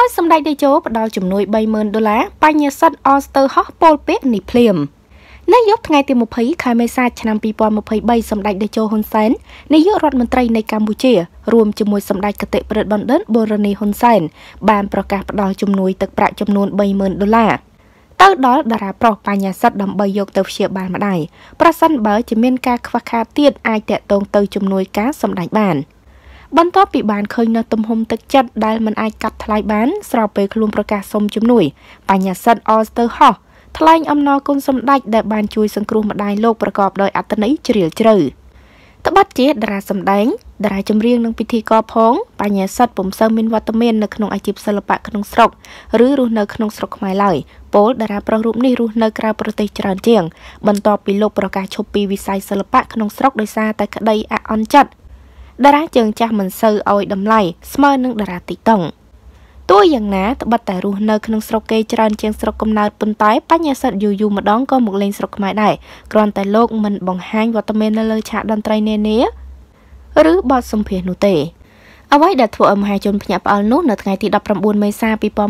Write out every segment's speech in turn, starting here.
សម្ដេចតេជោផ្ដល់ជំនួយ $30,000 បញ្ញសិទ្ធិ Oster Hoch ពលពាកនេះភ្លាមនៅយប់ថ្ងៃទី 20 ខែមេសាឆ្នាំ 2023 សម្ដេចតេជោហ៊ុនសែននាយករដ្ឋមន្ត្រីនៃកម្ពុជារួមជាមួយសម្ដេចគតិប្រិទ្ធបណ្ឌិតបូរនីហ៊ុនសែនបានប្រកាសផ្ដល់ជំនួយទឹកប្រាក់ចំនួន $30,000 ទៅដល់តារាប្រុសបញ្ញសិទ្ធិដើម្បីយកទៅព្យាបាលម្ដាយប្រសិនបើជាមានការខ្វះខាតទៀតអាចតាក់ទងទៅជំនួយការសម្ដេចបានបន្ទាប់ពីបានឃើញនៅទំហំទឹកចិត្តដែលមិនអាចកាត់ថ្លៃបានស្របពេលខ្លួនប្រកាសសុំជំនួយបញ្ញសិទ្ធិ Oster Hoch ថ្លែងអំណរគុណសម្ដេចដែលបានជួយសង្គ្រោះម្ដាយលោកប្រកបដោយអត្ថន័យជ្រាលជ្រៅត្បិតជាតារាសម្ដែងតារាចម្រៀងនិងពិធីករផងបញ្ញសិទ្ធិពុំសូវមានវត្តមាននៅក្នុងអាជីពសិល្បៈក្នុងស្រុកឬរស់នៅក្នុងស្រុកខ្មែរឡើយពលតារាប្រុសរូបនេះរស់នៅក្រៅប្រទេសច្រើនជាងបន្ទាប់ពីលោកប្រកាសឈប់ពីវិស័យសិល្បៈក្នុងស្រុកដោយសារតែក្តីអាក់អន់ចិត្តតារាជើងចាស់មិនសូវឲ្យតម្លៃស្មើនឹងតារាទីតុងទោះយ៉ាងណាត្បិតតែរស់នៅក្នុងស្រុកគេច្រើនជាងស្រុកកំណើតប៉ុន្តែបញ្ញសិទ្ធិយូរម្ដងក៏មកលេងស្រុកខ្មែរដែរគ្រាន់តែលោកមិនបង្ហាញវត្តមាននៅលើឆាកតន្ត្រីនានាឬបទសម្ភាសន៍នោះទេអ្វីដែលធ្វើឲ្យមហាជនភ្ញាក់ផ្អើលនោះនៅថ្ងៃទី 19 មេសា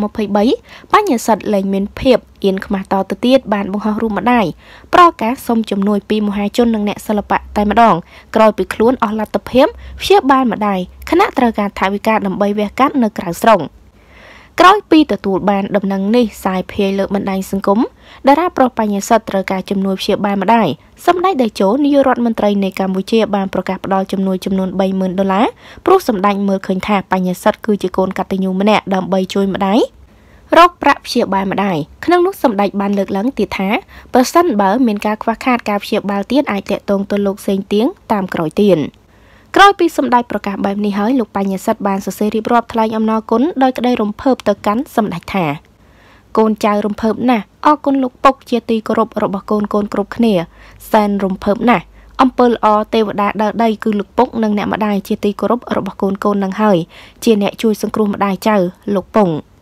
2023 បញ្ញសិទ្ធិលែងមានភាពអៀនខ្មាស់តទៅទៀតបានបង្ហោះរូបម្ដាយប្រកាសសុំជំនួយពីមហាជននិងអ្នកសិល្បៈតែម្ដងក្រោយពីខ្លួនអស់លទ្ធភាពព្យាបាលម្ដាយខណៈត្រូវការថវិកាដើម្បីវះកាត់នៅក្រៅស្រុកក្រោយពីទទួលបានដំណឹងនេះសាយភាយលើបណ្ដាញសង្គមតារាប្រុសបញ្ញសិទ្ធិត្រូវការជំនួយព្យាបាលម្ដាយសម្ដេចតេជោនាយករដ្ឋមន្ត្រីនៃកម្ពុជាបានប្រកាសផ្ដល់ជំនួយចំនួន$30,000ព្រោះសម្ដេចមើលឃើញថាបញ្ញសិទ្ធិគឺជាកូនកតញ្ញូម្នាក់ដើម្បីជួយម្ដាយរកប្រាក់ព្យាបាលម្ដាយក្នុងនោះសម្ដេចបានលើកឡើងទៀតថាប្រសិនបើមានការខ្វះខាតការព្យាបាលទៀតអាចតាក់ទងទៅលោកសេងទៀងតាមក្រោយទៀតក្រោយពីសម្ដេចប្រកាសបែបនេះហើយលោកបញ្ញសិទ្ធិបានសរសេររៀបរាប់ថ្លែងអំណរគុណដោយក្តីរំភើបទៅកាន់សម្ដេចថាកូនចៅរំភើបណាស់អរគុណលោកពុកជាទីគោរពរបស់កូនគ្រប់គ្នាសែនរំភើបណាស់អំពើល្អទេវតាដើរដីគឺលោកពុកនិងអ្នកម្ដាយជាទីគោរពរបស់កូននឹងហើយជាអ្នកជួយសង្គ្រោះម្ដាយចៅលោកពង